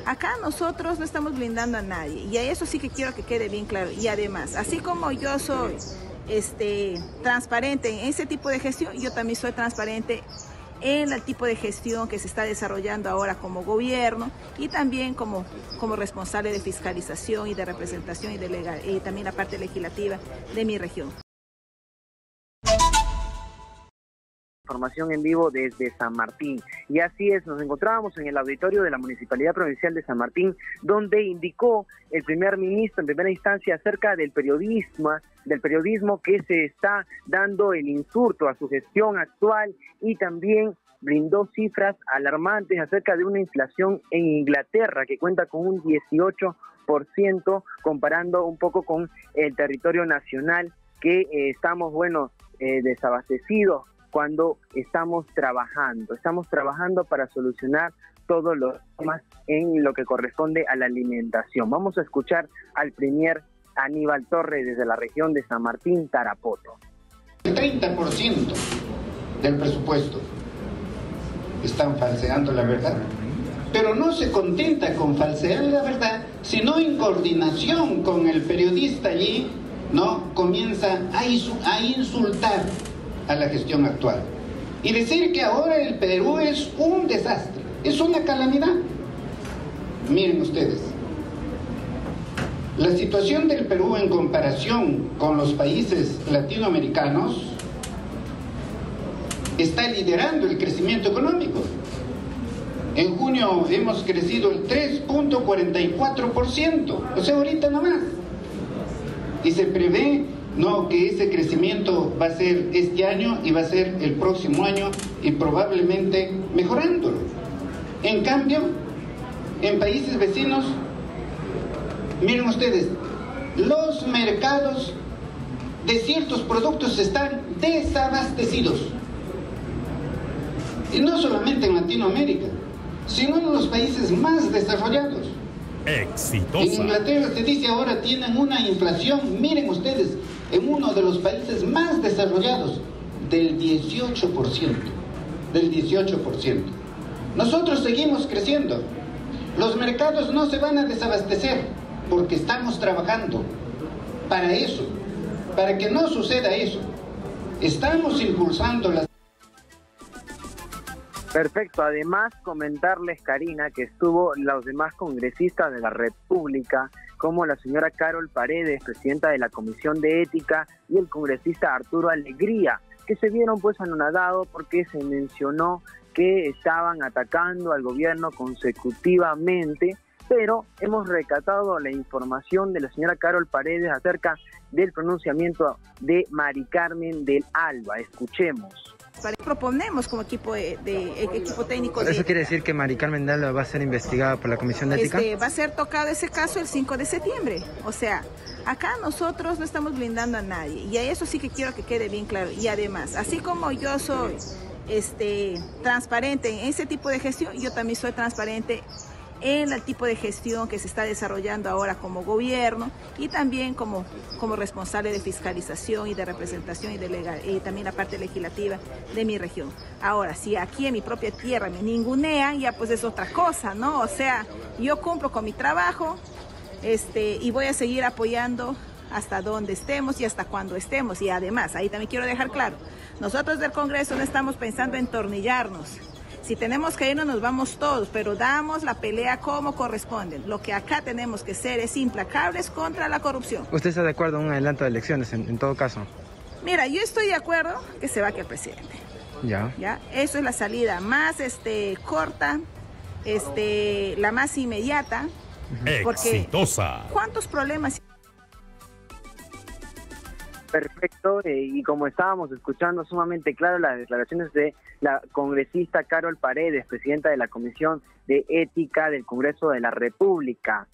acá nosotros no estamos blindando a nadie, y a eso sí que quiero que quede bien claro. Y además, así como yo soy transparente en ese tipo de gestión, yo también soy transparente en el tipo de gestión que se está desarrollando ahora como gobierno y también como responsable de fiscalización y de representación y también la parte legislativa de mi región. Información en vivo desde San Martín. Y así es, nos encontrábamos en el auditorio de la Municipalidad Provincial de San Martín, donde indicó el primer ministro en primera instancia acerca del periodismo que se está dando el insulto a su gestión actual, y también brindó cifras alarmantes acerca de una inflación en Inglaterra que cuenta con un 18%, comparando un poco con el territorio nacional, que estamos, desabastecidos cuando estamos trabajando para solucionar todos los temas en lo que corresponde a la alimentación. Vamos a escuchar al premier Aníbal Torres desde la región de San Martín, Tarapoto. El 30% del presupuesto están falseando la verdad, pero no se contenta con falsear la verdad, sino en coordinación con el periodista allí, ¿no? Comienza a insultar a la gestión actual y decir que ahora el Perú es un desastre, es una calamidad. Miren ustedes, la situación del Perú en comparación con los países latinoamericanos está liderando el crecimiento económico. En junio hemos crecido el 3.44%, o sea, ahorita nomás. Y se prevé que ese crecimiento va a ser este año y va a ser el próximo año y probablemente mejorándolo. En cambio, en países vecinos, miren ustedes, los mercados de ciertos productos están desabastecidos. Y no solamente en Latinoamérica, sino en los países más desarrollados. Exitosa. En Inglaterra se dice ahora tienen una inflación, miren ustedes, en uno de los países más desarrollados, del 18%. Nosotros seguimos creciendo. Los mercados no se van a desabastecer porque estamos trabajando para eso, para que no suceda eso. Estamos impulsando las... Perfecto, además comentarles, Karina, que estuvo los demás congresistas de la República, como la señora Carol Paredes, presidenta de la Comisión de Ética, y el congresista Arturo Alegría, que se vieron anonadados porque se mencionó que estaban atacando al gobierno consecutivamente, pero hemos recatado la información de la señora Carol Paredes acerca del pronunciamiento de Mari Carmen del Alba. Escuchemos. Proponemos como equipo técnico. ¿Eso quiere decir que Mari Carmen del Alba va a ser investigada por la Comisión de Ética? Va a ser tocado ese caso el 5 de septiembre. O sea, acá nosotros no estamos blindando a nadie, y a eso sí que quiero que quede bien claro. Y además, así como yo soy transparente en ese tipo de gestión, yo también soy transparente en el tipo de gestión que se está desarrollando ahora como gobierno y también como responsable de fiscalización y de representación y también la parte legislativa de mi región. Ahora, si aquí en mi propia tierra me ningunean, ya pues es otra cosa, ¿no? O sea, yo cumplo con mi trabajo y voy a seguir apoyando hasta donde estemos y hasta cuando estemos. Y además, ahí también quiero dejar claro, nosotros del Congreso no estamos pensando en tornillarnos. Si tenemos que irnos, nos vamos todos, pero damos la pelea como corresponde. Lo que acá tenemos que ser es implacables contra la corrupción. ¿Usted está de acuerdo en un adelanto de elecciones en todo caso? Mira, yo estoy de acuerdo que se vaya el presidente. ¿Ya? Eso es la salida más corta, la más inmediata. Exitosa. ¿Cuántos problemas? Perfecto, y como estábamos escuchando sumamente claro las declaraciones de la congresista Carol Paredes, presidenta de la Comisión de Ética del Congreso de la República.